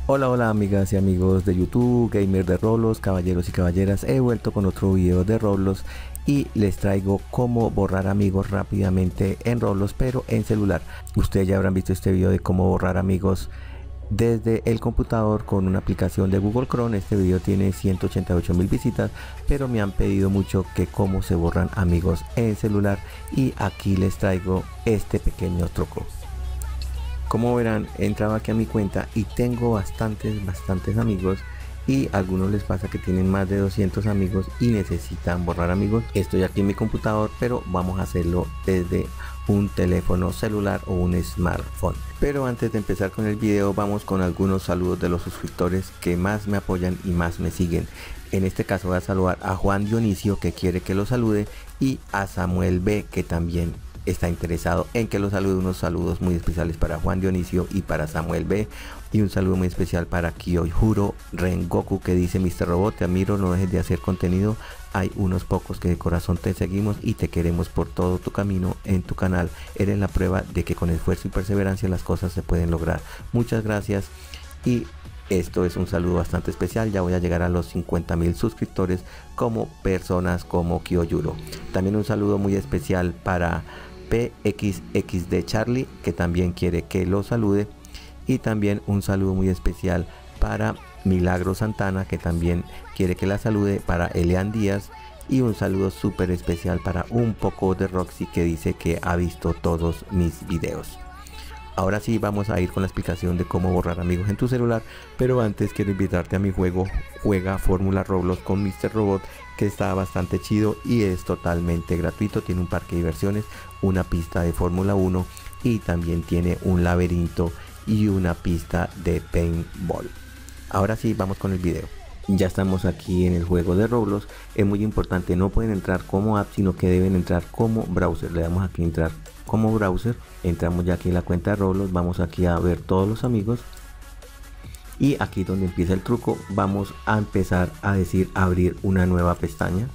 Hola, hola amigas y amigos de YouTube, gamer de Roblox, caballeros y caballeras. He vuelto con otro video de Roblox y les traigo cómo borrar amigos rápidamente en Roblox, pero en celular. Ustedes ya habrán visto este video de cómo borrar amigos desde el computador con una aplicación de Google Chrome. Este video tiene 188.000 visitas, pero me han pedido mucho que cómo se borran amigos en celular, y aquí les traigo este pequeño truco. Como verán, he entrado aquí a mi cuenta y tengo bastantes amigos, y a algunos les pasa que tienen más de 200 amigos y necesitan borrar amigos. Estoy aquí en mi computador, pero vamos a hacerlo desde un teléfono celular o un smartphone. Pero antes de empezar con el video, vamos con algunos saludos de los suscriptores que más me apoyan y más me siguen. En este caso voy a saludar a Juan Dionisio, que quiere que lo salude, y a Samuel B, que también está interesado en que lo salude. Unos saludos muy especiales para Juan Dionisio y para Samuel B, y un saludo muy especial para Kyohuro Rengoku, que dice: Mr. Robot, te admiro, no dejes de hacer contenido, hay unos pocos que de corazón te seguimos y te queremos por todo tu camino en tu canal, eres la prueba de que con esfuerzo y perseverancia las cosas se pueden lograr. Muchas gracias. Y esto es un saludo bastante especial, ya voy a llegar a los 50.000 suscriptores como personas como Kyohuro. También un saludo muy especial para PXXD Charlie, que también quiere que lo salude, y también un saludo muy especial para Milagro Santana, que también quiere que la salude, para Elian Díaz, y un saludo súper especial para un poco de Roxy, que dice que ha visto todos mis videos. Ahora sí, vamos a ir con la explicación de cómo borrar amigos en tu celular, pero antes quiero invitarte a mi juego Juega Fórmula Roblox con Mr. Robot, que está bastante chido y es totalmente gratuito. Tiene un parque de diversiones, una pista de Fórmula 1 y también tiene un laberinto y una pista de paintball. Ahora sí, vamos con el video. Ya estamos aquí en el juego de Roblox. Es muy importante, no pueden entrar como app, sino que deben entrar como browser. Le damos aquí entrar como browser, entramos ya aquí en la cuenta de Roblox, vamos aquí a ver todos los amigos, y aquí donde empieza el truco, vamos a empezar a decir abrir una nueva pestaña.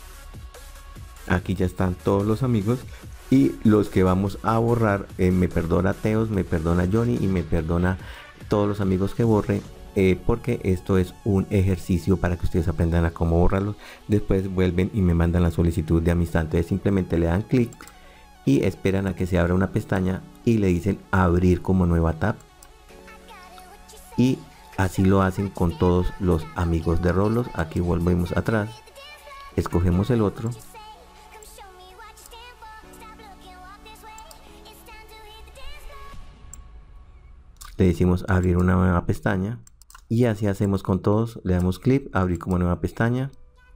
Aquí ya están todos los amigos, y los que vamos a borrar, me perdona Teos, me perdona Johnny y me perdona todos los amigos que borre, porque esto es un ejercicio para que ustedes aprendan a cómo borrarlos. Después vuelven y me mandan la solicitud de amistad. Entonces simplemente le dan clic y esperan a que se abra una pestaña y le dicen abrir como nueva tab, y así lo hacen con todos los amigos de Roblox. Aquí volvemos atrás, escogemos el otro, le decimos abrir una nueva pestaña, y así hacemos con todos. Le damos clic, abrir como nueva pestaña,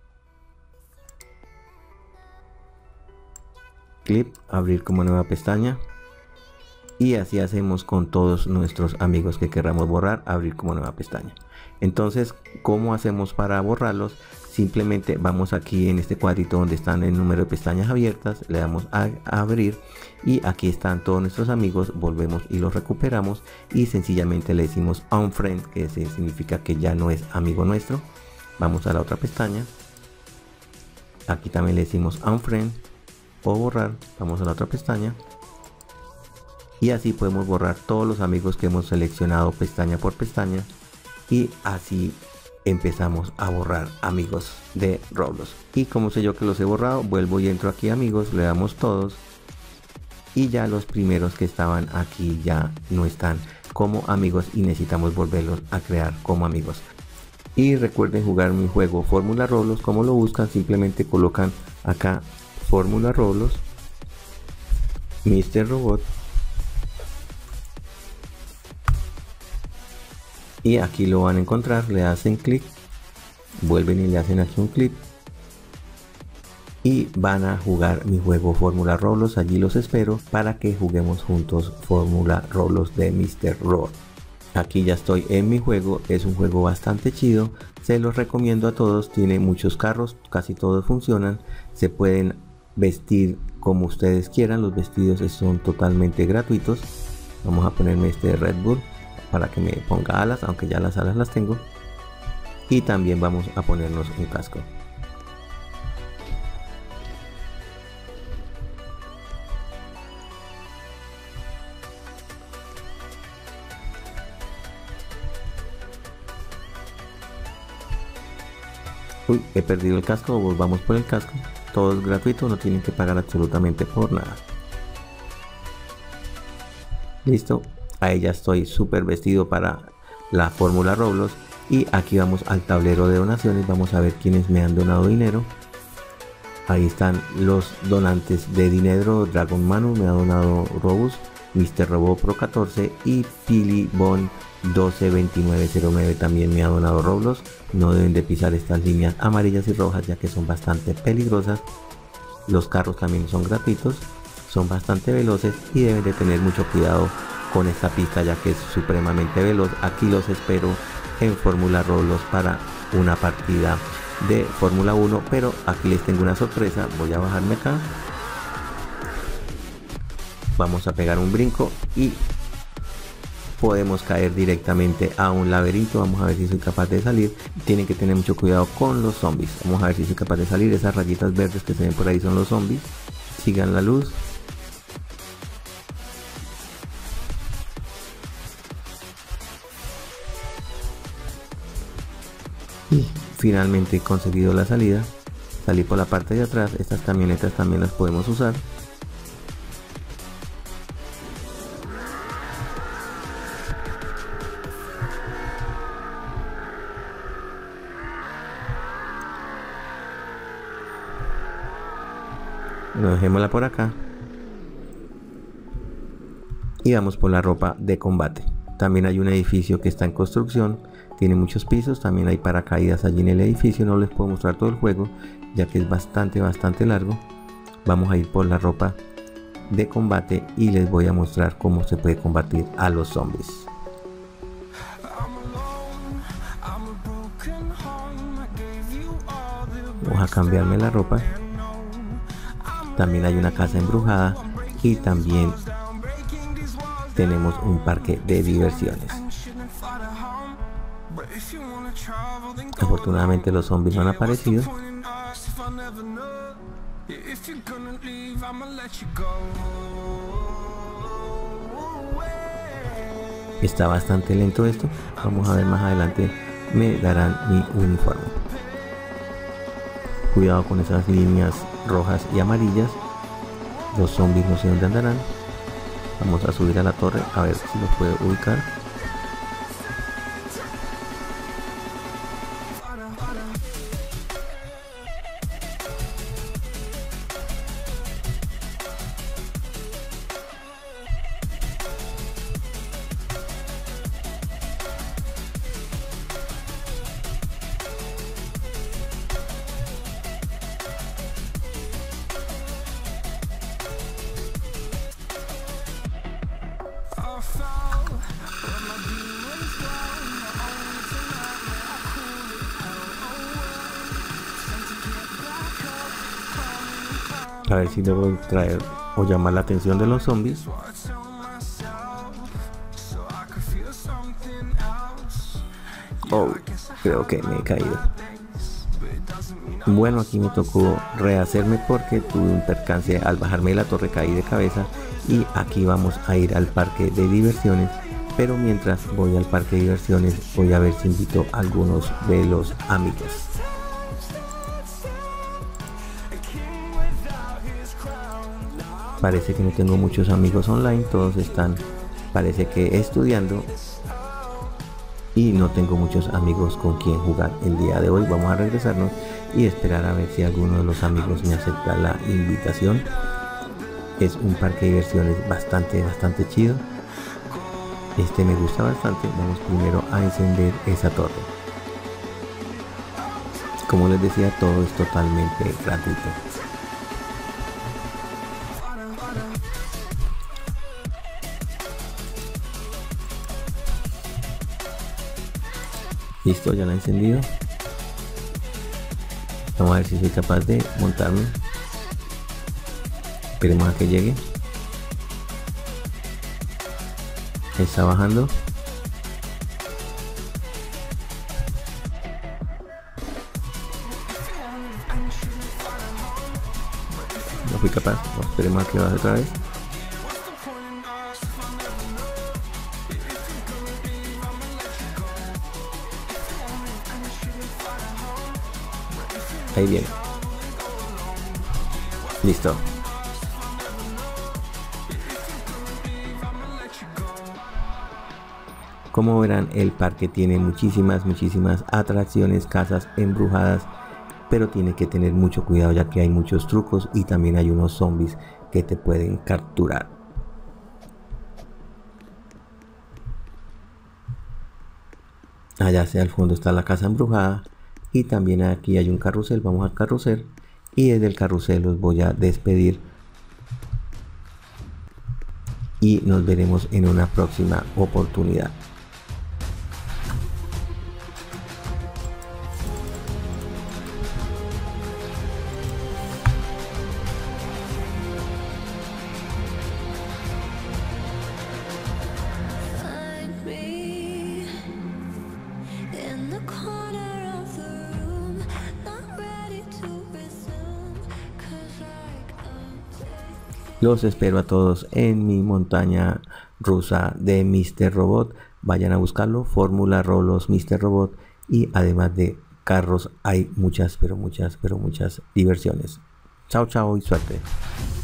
clic, abrir como nueva pestaña, y así hacemos con todos nuestros amigos que queramos borrar, abrir como nueva pestaña. Entonces, ¿cómo hacemos para borrarlos? Simplemente vamos aquí en este cuadrito donde están el número de pestañas abiertas, le damos a abrir, y aquí están todos nuestros amigos. Volvemos y los recuperamos, y sencillamente le decimos unfriend, que significa que ya no es amigo nuestro. Vamos a la otra pestaña, aquí también le decimos unfriend o borrar. Vamos a la otra pestaña, y así podemos borrar todos los amigos que hemos seleccionado pestaña por pestaña, y así empezamos a borrar amigos de Roblox. Y como sé yo que los he borrado, vuelvo y entro aquí amigos, le damos todos, y ya los primeros que estaban aquí ya no están como amigos y necesitamos volverlos a crear como amigos. Y recuerden jugar mi juego Fórmula Roblox. Como lo buscan, simplemente colocan acá Fórmula Roblox, Mr. Robot, y aquí lo van a encontrar. Le hacen clic, vuelven y le hacen aquí un clic, y van a jugar mi juego Fórmula Roblox. Allí los espero para que juguemos juntos Fórmula Roblox de Mr. Robot. Aquí ya estoy en mi juego, es un juego bastante chido, se los recomiendo a todos. Tiene muchos carros, casi todos funcionan, se pueden vestir como ustedes quieran, los vestidos son totalmente gratuitos. Vamos a ponerme este Red Bull para que me ponga alas, aunque ya las alas las tengo, y también vamos a ponernos un casco. Uy, he perdido el casco, volvamos por el casco. Todo es gratuito, no tienen que pagar absolutamente por nada. Listo, ahí ya estoy súper vestido para la fórmula Roblox. Y aquí vamos al tablero de donaciones, vamos a ver quiénes me han donado dinero. Ahí están los donantes de dinero. Dragon Manu me ha donado Robux, Mr. Robo Pro 14 y Pili Bon 122909 también me ha donado Roblox. No deben de pisar estas líneas amarillas y rojas ya que son bastante peligrosas. Los carros también son gratuitos, son bastante veloces y deben de tener mucho cuidado con esta pista ya que es supremamente veloz. Aquí los espero en Fórmula Roblox para una partida de Fórmula 1, pero aquí les tengo una sorpresa. Voy a bajarme acá, vamos a pegar un brinco y podemos caer directamente a un laberinto. Vamos a ver si soy capaz de salir. Tienen que tener mucho cuidado con los zombies. Vamos a ver si soy capaz de salir. Esas rayitas verdes que se ven por ahí son los zombies. Sigan la luz. Y finalmente he conseguido la salida. Salí por la parte de atrás. Estas camionetas también las podemos usar. Bueno, dejémosla por acá y vamos por la ropa de combate. También hay un edificio que está en construcción, tiene muchos pisos, también hay paracaídas allí en el edificio. No les puedo mostrar todo el juego ya que es bastante largo. Vamos a ir por la ropa de combate y les voy a mostrar cómo se puede combatir a los zombies. Vamos a cambiarme la ropa. También hay una casa embrujada y también tenemos un parque de diversiones. Afortunadamente los zombies no han aparecido. Está bastante lento esto. Vamos a ver más adelante, me darán mi uniforme. Cuidado con esas líneas rojas y amarillas. Los zombies no sé dónde andarán. Vamos a subir a la torre a ver si los puedo ubicar. A ver si logro traer o llamar la atención de los zombies. Oh, creo que me he caído. Bueno, aquí me tocó rehacerme porque tuve un percance al bajarme de la torre, caí de cabeza. Y aquí vamos a ir al parque de diversiones. Pero mientras voy al parque de diversiones, voy a ver si invito a algunos de los amigos. Parece que no tengo muchos amigos online, todos están, parece que estudiando. Y no tengo muchos amigos con quien jugar el día de hoy. Vamos a regresarnos y esperar a ver si alguno de los amigos me acepta la invitación. Es un parque de diversiones bastante chido. Este me gusta bastante. Vamos primero a encender esa torre. Como les decía, todo es totalmente gratuito. Listo, ya la he encendido. Vamos a ver si soy capaz de montarme. Esperemos a que llegue. Está bajando. No fui capaz. Esperemos a que baje otra vez. Ahí viene. Listo. Como verán, el parque tiene muchísimas atracciones, casas embrujadas, pero tiene que tener mucho cuidado ya que hay muchos trucos y también hay unos zombies que te pueden capturar. Allá hacia el fondo está la casa embrujada y también aquí hay un carrusel. Vamos al carrusel y desde el carrusel los voy a despedir y nos veremos en una próxima oportunidad. Los espero a todos en mi montaña rusa de Mr. Robot. Vayan a buscarlo, Fórmula Rolos Mr. Robot, y además de carros hay muchas diversiones. Chao, chao y suerte.